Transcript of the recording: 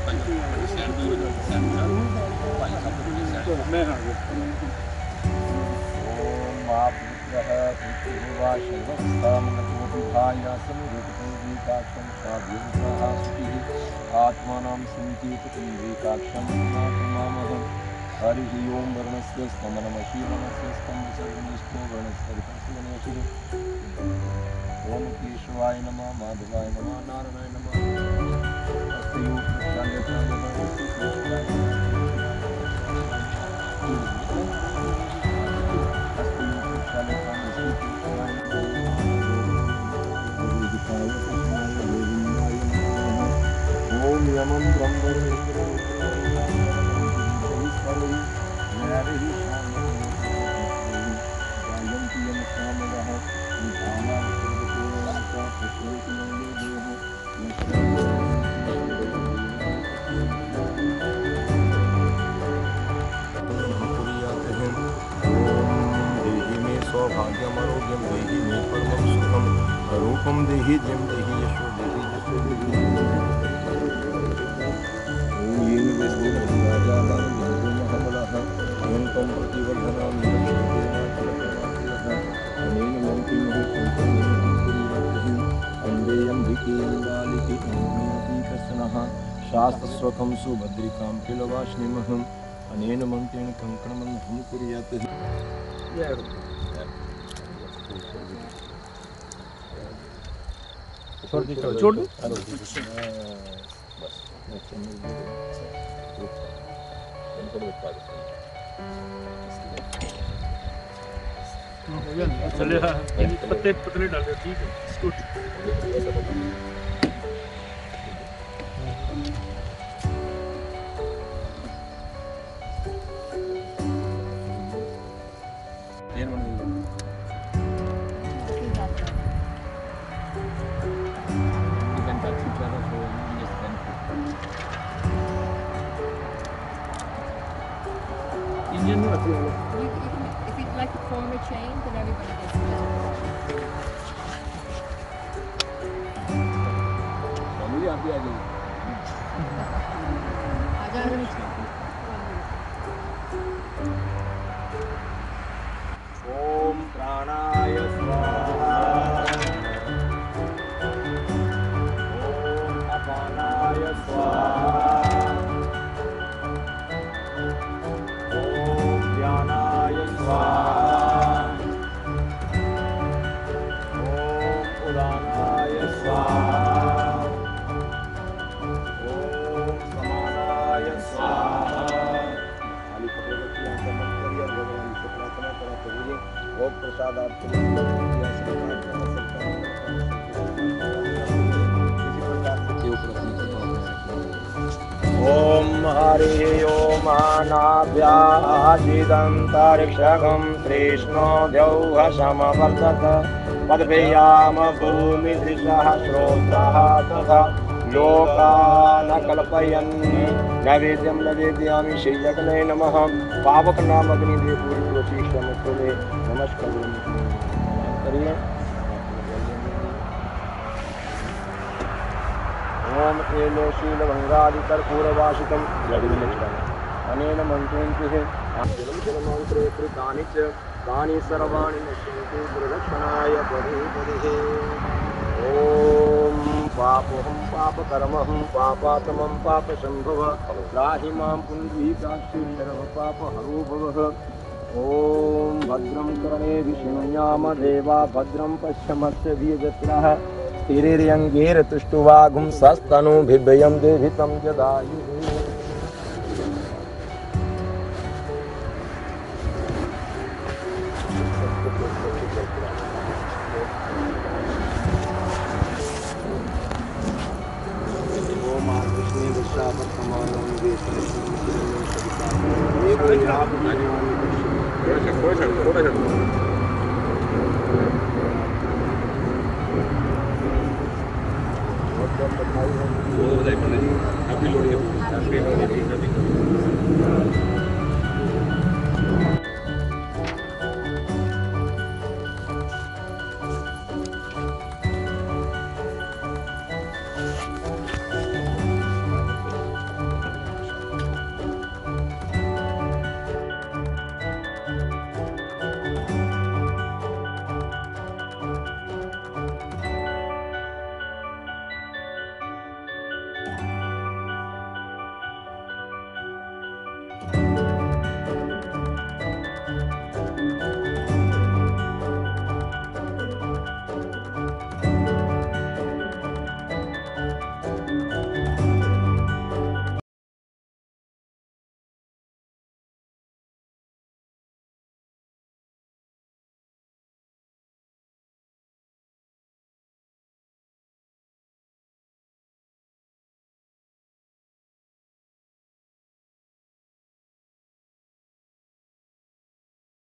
मैं आ गया। ओम आप पुत्रः पुत्रो सर्वस्थामनतोभिधायासं रूपकं साभ्यंसः सुखिः आत्मानं संकीर्तकं मामहं हरिः ओम वर्णस्य स्तमनमशीलनस्य स्तंभसर्वनिष्ठो वर्णस्य ओम केशवाय नमः माधवाय नमः नारायणाय नमः ओम यमं सौभाग्यमरोग्यं देहि मे परमं सुखं रूपं देहि जयं देहि यशो देहि जसो देहि ओम येन वेदो राजानं यज्ञमहमलः अनन्तं प्रतिवर्धनं अनेन मन्त्रिणः संतमेन अन्देयं भिकेन बालिके अतीतस्नः शास्त्रस्वकं सुभद्रिकां किलवाश्निमहम् अनेन मन्त्रेण कङ्कणमन्धं कुर्यात् छोड़ दे चले पत्ते पतले डाल दो, ठीक है, good. Indian no, if you'd like to form a chain, then everybody gets it. मम्मी आप भी आ जाइए। ओम प्राणाय स्वाहा ओम अपानाय स्वाहा ओम ध्यानाय स्वाहा ओम उदानाय स्वाहा ओम समानाय स्वाहा। खाली कपड़े रखिए, आंखें बंद करिए और भगवान से प्रार्थना करा करिए। भोग प्रसाद आपके लिए ओम हरि ओम अनाभ्याजिदन्तरिक्षगं कृष्णो द्यौः समवर्तत पद्भ्याम भूमिदृशः श्रोत्रः तथा लोकान् कल्पयन् नैवेद्यं निवेदयामि श्रीजगन्नाथाय नमः। पावक नाम अग्निदेव पूरी नमस्कार करिए। ओम एलोशीलभङ्गादिकर्पूरवासितं अनेन मन्त्रेण कृतानि च तानि सर्वाणि नश्यन्ति प्रदक्षिणाय पदे। ओम पापोऽहं पापकर्महं पापात्मं पापसम्भव त्राहि मां पुण्डरीकाक्षि सर्वपापहरो भवः। ओम भद्रं कर्णेभिः शृणुयाम देवा भद्रं पश्यमक्षभिर्यजत्राः स्थिरैरङ्गैर्तुष्टुवागुं सस्तनूभिर्भयं देहितं जदायुः। थोड़ा सा